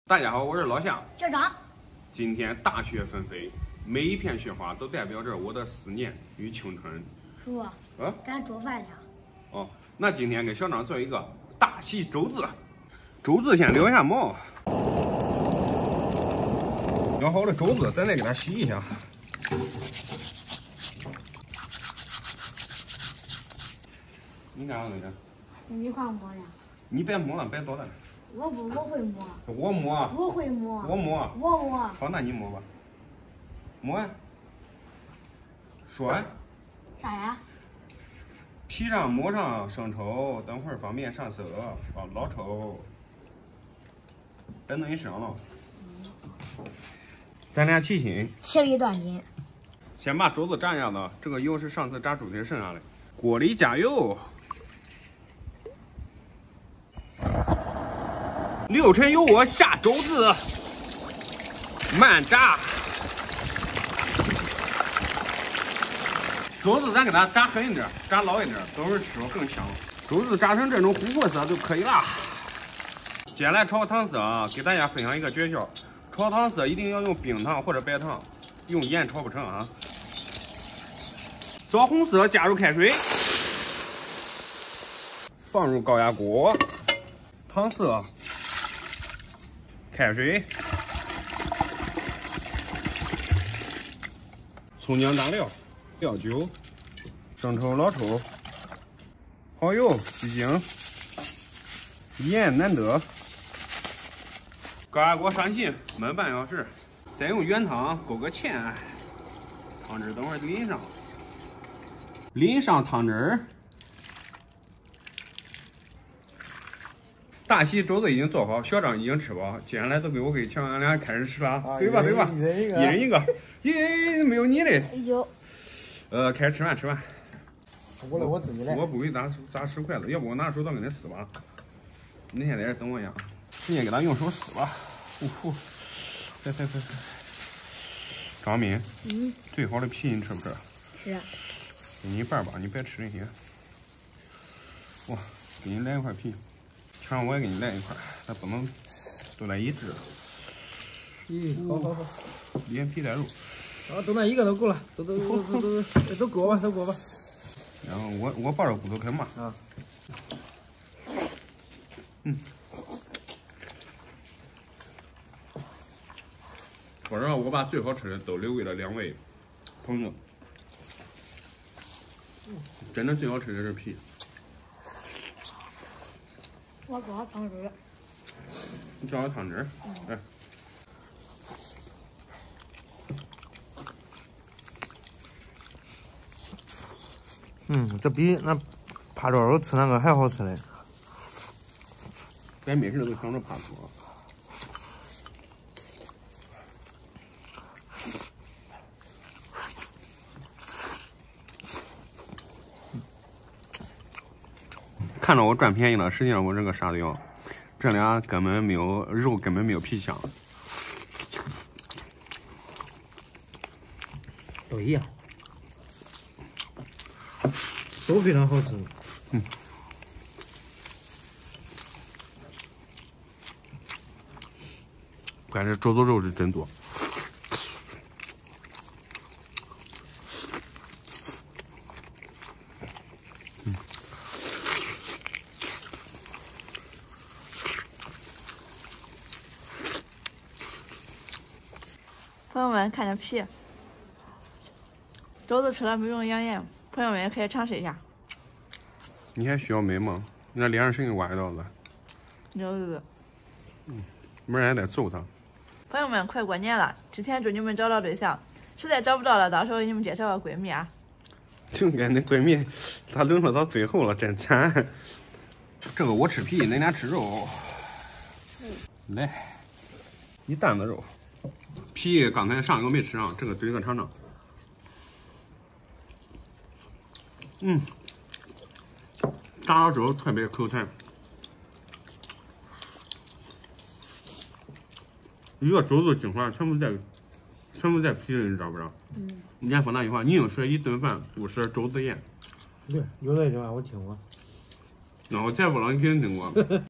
大家好，我是老夏校长。 今天大雪纷飞，每一片雪花都代表着我的思念与青春。 叔，咱做饭去。 哦，那今天给校长做一个大洗肘子。肘子先留下毛，咬好了肘子，咱再给它洗一下。你干啥来着？ 你看摸呢？ 你别摸了，别捣蛋。 我会摸。 我摸。 我会摸。 我摸。 我摸。 好，那你摸吧。摸呀。说呀。 啥呀？ 皮上抹上生抽，等会儿方便上色。老抽。别弄一身了。咱俩齐心。 切一断筋。 先把肘子炸一下子，这个油是上次炸猪蹄剩下的。锅里加油。6成油锅下肘子，慢炸。肘子咱给它炸狠一点，炸老一点，等会儿吃着更香。肘子炸成这种琥珀色就可以了。接下来炒糖色啊，给大家分享一个诀窍：炒糖色一定要用冰糖或者白糖，用盐炒不成啊。烧红色，加入开水，放入高压锅，糖色。开水，葱姜大料，料酒，生抽、老抽，蚝油、鸡精，盐难得。高压锅上气焖半小时，再用原汤勾个芡，汤汁等会儿淋上汤汁儿。大洗肘子已经做好，校长已经吃饱，接下来都给我抢，俺俩开始吃了，对吧？对吧？一人一个，咦，没有你嘞。有。开始吃饭。 我自己来。 我不会咋使筷子，要不我拿手刀给你撕吧。你先在这等我一下，直接给他用手撕吧。快！张敏，最好的皮你吃不吃？ 吃。 给你一半吧，你别吃那些。哇，给你来一块皮。全我也给你来一块，咱不能都来一只。 好， 连皮带肉。 都那一个都够了，都给我吧。 然后我抱着骨头啃吧。 啊。 说实话，我把最好吃的都留给了2位朋友。真的最好吃的是皮。 我找汤汁。 你找个汤汁，来。 这比那扒猪肉吃那个还好吃嘞。 咱没事都想着扒猪。看着我赚便宜了，实际上我这个沙雕，这俩根本没有肉，根本没有皮香。 都一样，都非常好吃。 关键肘子肉是真多。 朋友们，看着皮，肘子吃了美容养颜，朋友们也可以尝试一下。 你还需要美吗？你那脸上谁给挖一刀子？ 有。 没人还得揍他。 朋友们，快过年了，之前祝你们找到对象，实在找不着了，到时候给你们介绍个闺蜜啊。 就该那闺蜜，她冷落到最后了，真惨。这个我吃皮，恁俩吃肉。来，一担子肉。皮刚才上一个没吃上，这个怼个尝尝。炸了之后特别口弹。一个肘子精华全部在皮里，你知道不知道？人家说那句话，宁舍一顿饭，不舍肘子盐。 对，有那句话我听过。 那我再不知道你肯定听过。